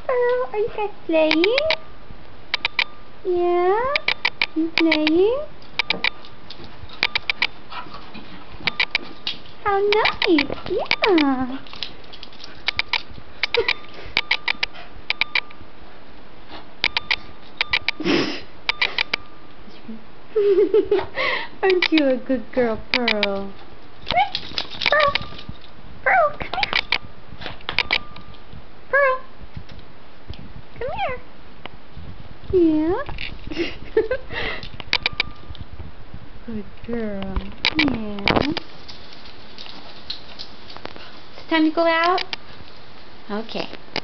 Pearl, are you guys playing? Yeah? You playing? How nice! Yeah! Aren't you a good girl, Pearl? Come here! Pearl! Pearl, come here! Pearl! Come here! Yeah? Good girl. Yeah. It's time to go out? Okay.